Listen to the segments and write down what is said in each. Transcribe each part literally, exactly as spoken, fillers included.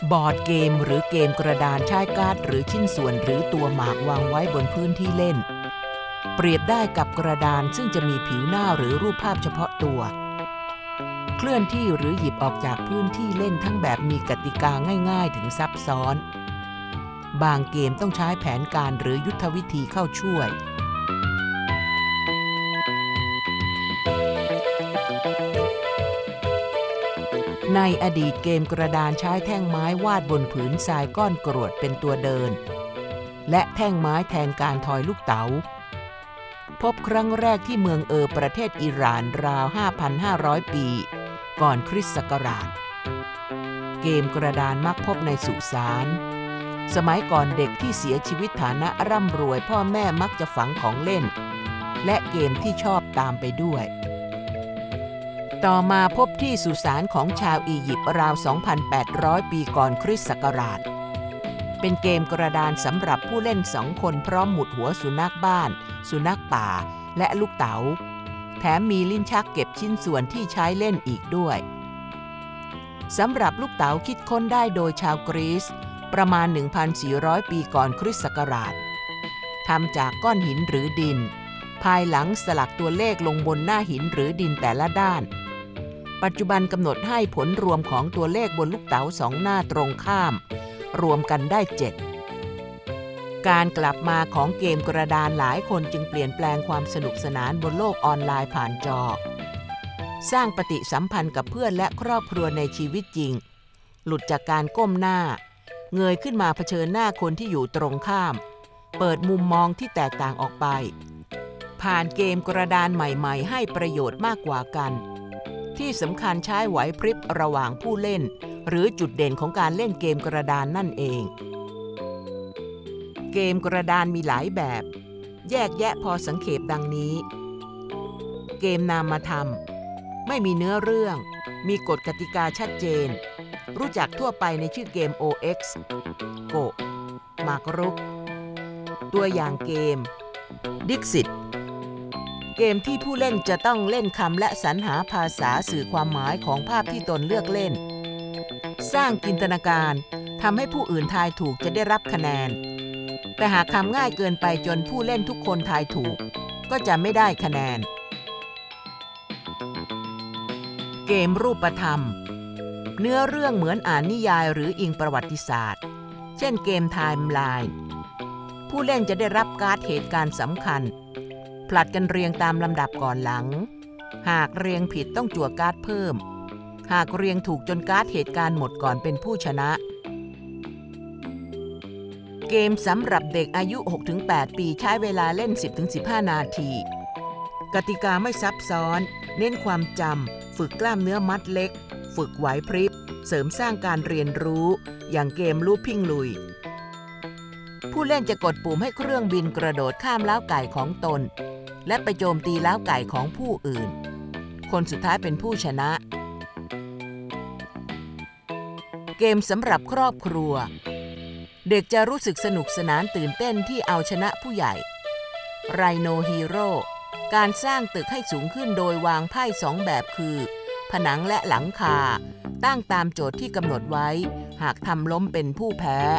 บอร์ดเกมหรือเกมกระดานใช้การ์ดหรือชิ้นส่วนหรือตัวหมากวางไว้บนพื้นที่เล่นเปรียบได้กับกระดานซึ่งจะมีผิวหน้าหรือรูปภาพเฉพาะตัวเคลื่อนที่หรือหยิบออกจากพื้นที่เล่นทั้งแบบมีกติกาง่ายๆถึงซับซ้อนบางเกมต้องใช้แผนการหรือยุทธวิธีเข้าช่วยในอดีตเกมกระดานใช้แท่งไม้วาดบนผืนทรายก้อนกรวดเป็นตัวเดินและแท่งไม้แทนการทอยลูกเต๋าพบครั้งแรกที่เมืองเออประเทศอิหร่านราว ห้าพันห้าร้อย ปีก่อนคริสต์ศักราชเกมกระดานมักพบในสุสานสมัยก่อนเด็กที่เสียชีวิตฐานะร่ำรวยพ่อแม่มักจะฝังของเล่นและเกมที่ชอบตามไปด้วยต่อมาพบที่สุสานของชาวอียิปต์ราว สองพันแปดร้อย ปีก่อนคริสต์ศักราชเป็นเกมกระดานสำหรับผู้เล่นสองคนพร้อมหมุดหัวสุนัขบ้านสุนัขป่าและลูกเต๋าแถมมีลิ้นชักเก็บชิ้นส่วนที่ใช้เล่นอีกด้วยสำหรับลูกเต๋าคิดค้นได้โดยชาวกรีซประมาณ หนึ่งพันสี่ร้อย ปีก่อนคริสต์ศักราชทำจากก้อนหินหรือดินภายหลังสลักตัวเลขลงบนหน้าหินหรือดินแต่ละด้านปัจจุบันกำหนดให้ผลรวมของตัวเลขบนลูกเต๋าสองหน้าตรงข้ามรวมกันได้เจ็ดการกลับมาของเกมกระดานหลายคนจึงเปลี่ยนแปลงความสนุกสนานบนโลกออนไลน์ผ่านจอสร้างปฏิสัมพันธ์กับเพื่อนและครอบครัวในชีวิตจริงหลุดจากการก้มหน้าเงยขึ้นมาเผชิญหน้าคนที่อยู่ตรงข้ามเปิดมุมมองที่แตกต่างออกไปผ่านเกมกระดานใหม่ๆให้ประโยชน์มากกว่ากันที่สำคัญใช้ไหวพริบระหว่างผู้เล่นหรือจุดเด่นของการเล่นเกมกระดานนั่นเองเกมกระดานมีหลายแบบแยกแยะพอสังเขปดังนี้เกมนามธรรมไม่มีเนื้อเรื่องมีกฎกติกาชัดเจนรู้จักทั่วไปในชื่อเกม โอ เอ็กซ์ โกะหมากรุกตัวอย่างเกม Dixit เกมที่ผู้เล่นจะต้องเล่นคำและสรรหาภาษาสื่อความหมายของภาพที่ตนเลือกเล่นสร้างจินตนาการทำให้ผู้อื่นทายถูกจะได้รับคะแนนแต่หากคำง่ายเกินไปจนผู้เล่นทุกคนทายถูกก็จะไม่ได้คะแนนเกมรูปธรรมเนื้อเรื่องเหมือนอ่านนิยายหรืออิงประวัติศาสตร์เช่นเกมไทม์ไลน์ผู้เล่นจะได้รับการ์ดเหตุการณ์สำคัญผลัดกันเรียงตามลำดับก่อนหลังหากเรียงผิดต้องจั่วการ์ดเพิ่มหากเรียงถูกจนการ์ดเหตุการณ์หมดก่อนเป็นผู้ชนะเกมสำหรับเด็กอายุ หกถึงแปด ปีใช้เวลาเล่น สิบถึงสิบห้า นาทีกติกาไม่ซับซ้อนเน้นความจำฝึกกล้ามเนื้อมัดเล็กฝึกไหวพริบเสริมสร้างการเรียนรู้อย่างเกมลูปิ้งลุยผู้เล่นจะกดปุ่มให้เครื่องบินกระโดดข้ามล้าวไก่ของตนและไปโจมตีล้าวไก่ของผู้อื่นคนสุดท้ายเป็นผู้ชนะเกมสำหรับครอบครัวเด็กจะรู้สึกสนุกสนานตื่นเต้นที่เอาชนะผู้ใหญ่ไรโนฮีโร่การสร้างตึกให้สูงขึ้นโดยวางไพ่สองแบบคือผนังและหลังคาตั้งตามโจทย์ที่กำหนดไว้หากทำล้มเป็นผู้แพ้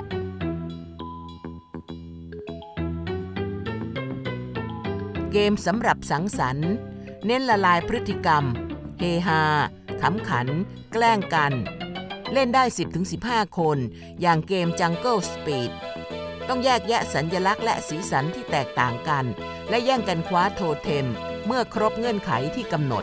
เกมสำหรับสังสรรค์เน้นละลายพฤติกรรมเฮฮาขำขันแกล้งกันเล่นได้ สิบถึงสิบห้า คนอย่างเกม Jungle Speed ต้องแยกแยะสัญลักษณ์และสีสันที่แตกต่างกันและแย่งกันคว้าโทเทมเมื่อครบเงื่อนไขที่กำหนด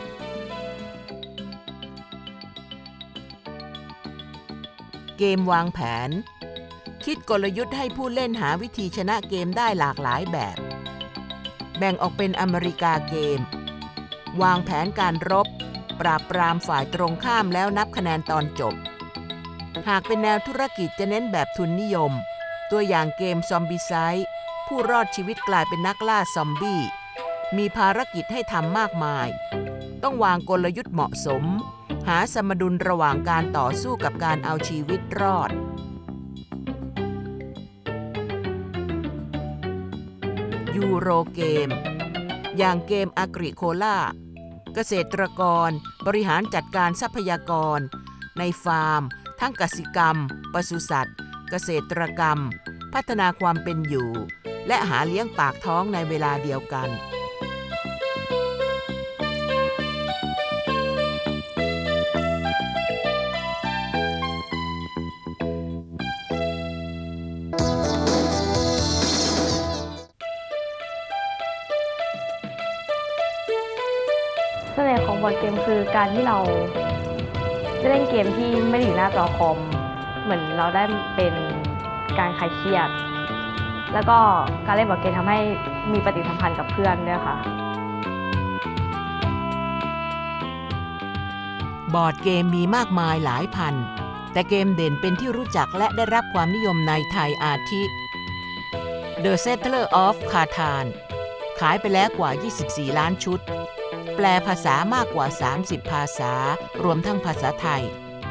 เกมวางแผนคิดกลยุทธ์ให้ผู้เล่นหาวิธีชนะเกมได้หลากหลายแบบแบ่งออกเป็นอเมริกาเกมวางแผนการรบปราบปรามฝ่ายตรงข้ามแล้วนับคะแนนตอนจบหากเป็นแนวธุรกิจจะเน้นแบบทุนนิยมตัวอย่างเกมซอมบี้ไซด์ผู้รอดชีวิตกลายเป็นนักล่าซอมบี้มีภารกิจให้ทำมากมายต้องวางกลยุทธ์เหมาะสมหาสมดุลระหว่างการต่อสู้กับการเอาชีวิตรอดยูโรเกมอย่างเกมอ กริโคล่าเกษตรกรบริหารจัดการทรัพยากรในฟาร์มทั้งกสิกรรมปศุสัตว์เกษตรกรรมพัฒนาความเป็นอยู่และหาเลี้ยงปากท้องในเวลาเดียวกันเสน่ห์ของบอร์ดเกมคือการที่เราได้เล่นเกมที่ไม่ได้อยู่หน้าจอคอมเหมือนเราได้เป็นการคลายเครียดแล้วก็การเล่นบอร์ดเกมทำให้มีปฏิสัมพันธ์กับเพื่อนด้วยค่ะบอร์ดเกมมีมากมายหลายพันแต่เกมเด่นเป็นที่รู้จักและได้รับความนิยมในไทยอาทิ The Settler of Catan ขายไปแล้วกว่ายี่สิบสี่ล้านชุดแปลภาษามากกว่าสามสิบภาษารวมทั้งภาษาไทย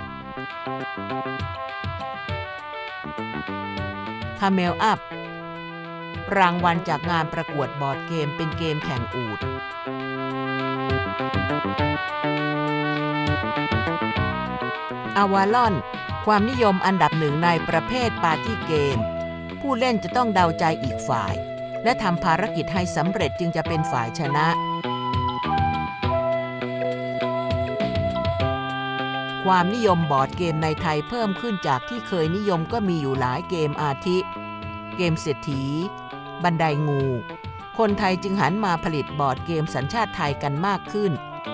Camel Up รางวัลจากงานประกวดบอร์ดเกมเป็นเกมแข่งอูฐ Avalon ความนิยมอันดับหนึ่งในประเภทปาร์ตี้เกมผู้เล่นจะต้องเดาใจอีกฝ่ายและทำภารกิจให้สำเร็จจึงจะเป็นฝ่ายชนะความนิยมบอร์ดเกมในไทยเพิ่มขึ้นจากที่เคยนิยมก็มีอยู่หลายเกมอาทิเกมเศรษฐีบันไดงูคนไทยจึงหันมาผลิตบอร์ดเกมสัญชาติไทยกันมากขึ้น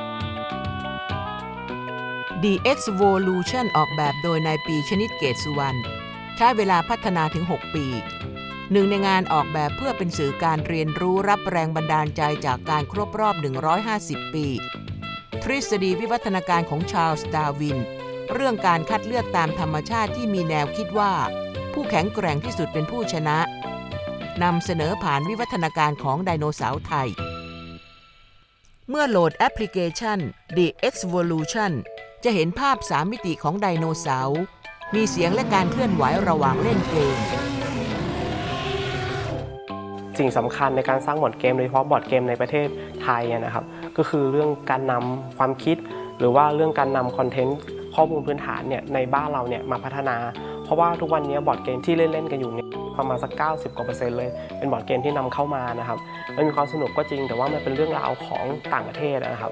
The Evolution ออกแบบโดยนายปีชนิดเกตสุวรรณใช้เวลาพัฒนาถึงหกปีหนึ่งในงานออกแบบเพื่อเป็นสื่อการเรียนรู้รับแรงบันดาลใจจากการครบรอบหนึ่งร้อยห้าสิบปีทฤษฎีวิวัฒนาการของชาร์ลส์ ดาร์วินเรื่องการคัดเลือกตามธรรมชาติที่มีแนวคิดว่าผู้แข็งแกร่งที่สุดเป็นผู้ชนะนำเสนอผ่านวิวัฒนาการของไดโนเสาร์ไทยเมื่อโหลดแอปพลิเคชัน The Evolution จะเห็นภาพสามมิติของไดโนเสาร์มีเสียงและการเคลื่อนไหวระหว่างเล่นเกมสิ่งสำคัญในการสร้างบอร์ดเกมโดยเฉพาะบอร์ดเกมในประเทศไทยนะครับก็คือเรื่องการนำความคิดหรือว่าเรื่องการนำคอนเทนต์ข้อมูลพื้นฐานเนี่ยในบ้านเราเนี่ยมาพัฒนาเพราะว่าทุกวันนี้บอร์ดเกมที่เล่นๆกันอยู่เนี่ยประมาณสักเก้าสิบกว่าเปอร์เซ็นต์เลยเป็นบอร์ดเกมที่นำเข้ามานะครับมันมีความสนุกก็จริงแต่ว่ามันเป็นเรื่องราวของต่างประเทศนะครับ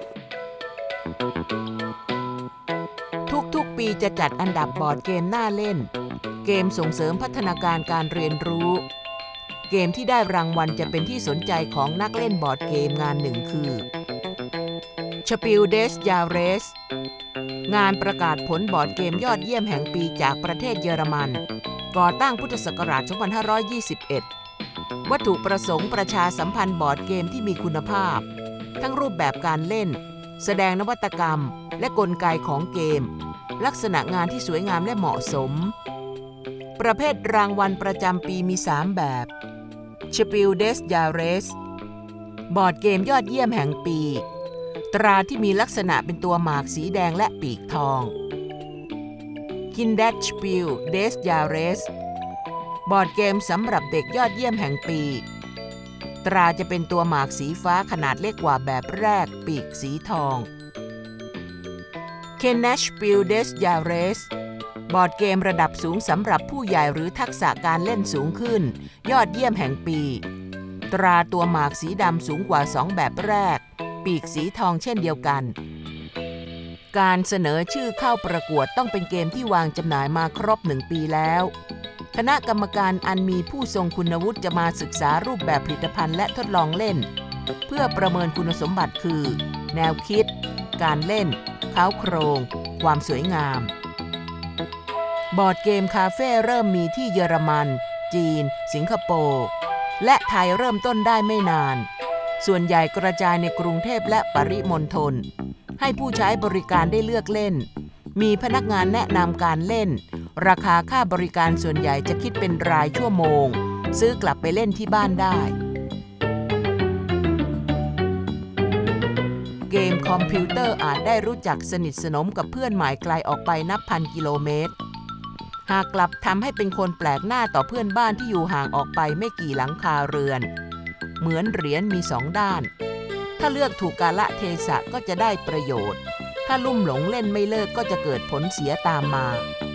ทุกๆปีจะจัดอันดับบอร์ดเกมน่าเล่นเกมส่งเสริมพัฒนาการการเรียนรู้เกมที่ได้รางวัลจะเป็นที่สนใจของนักเล่นบอร์ดเกมงานหนึ่งคือ Spiel des Jahres งานประกาศผลบอร์ดเกมยอดเยี่ยมแห่งปีจากประเทศเยอรมันก่อตั้งพุทธศักราช สองพันห้าร้อยยี่สิบเอ็ด วัตถุประสงค์ประชาสัมพันธ์บอร์ดเกมที่มีคุณภาพทั้งรูปแบบการเล่นแสดงนวัตกรรมและกลไกของเกมลักษณะงานที่สวยงามและเหมาะสมประเภทรางวัลประจำปีมีสามแบบSpiel des Jahres บอร์ดเกมยอดเยี่ยมแห่งปีตราที่มีลักษณะเป็นตัวหมากสีแดงและปีกทอง Kinderspiel des Jahres บอร์ดเกมสำหรับเด็กยอดเยี่ยมแห่งปีตราจะเป็นตัวหมากสีฟ้าขนาดเล็กกว่าแบบแรกปีกสีทอง Kinderspiel des Jahresบอร์ดเกมระดับสูงสำหรับผู้ใหญ่หรือทักษะการเล่นสูงขึ้นยอดเยี่ยมแห่งปีตราตัวหมากสีดำสูงกว่าสองแบบแรกปีกสีทองเช่นเดียวกันการเสนอชื่อเข้าประกวดต้องเป็นเกมที่วางจำหน่ายมาครบหนึ่งปีแล้วคณะกรรมการอันมีผู้ทรงคุณวุฒิจะมาศึกษารูปแบบผลิตภัณฑ์และทดลองเล่นเพื่อประเมินคุณสมบัติคือแนวคิดการเล่นเค้าโครงความสวยงามบอร์ดเกมคาเฟ่เริ่มมีที่เยอรมันจีนสิงคโปร์และไทยเริ่มต้นได้ไม่นานส่วนใหญ่กระจายในกรุงเทพและปริมณฑลให้ผู้ใช้บริการได้เลือกเล่นมีพนักงานแนะนำการเล่นราคาค่าบริการส่วนใหญ่จะคิดเป็นรายชั่วโมงซื้อกลับไปเล่นที่บ้านได้เกมคอมพิวเตอร์อาจได้รู้จักสนิทสนมกับเพื่อนหมายไกลออกไปนับพันกิโลเมตรหากกลับทำให้เป็นคนแปลกหน้าต่อเพื่อนบ้านที่อยู่ห่างออกไปไม่กี่หลังคาเรือนเหมือนเหรียญมีสองด้านถ้าเลือกถูกกาลเทศะก็จะได้ประโยชน์ถ้าลุ่มหลงเล่นไม่เลิกก็จะเกิดผลเสียตามมา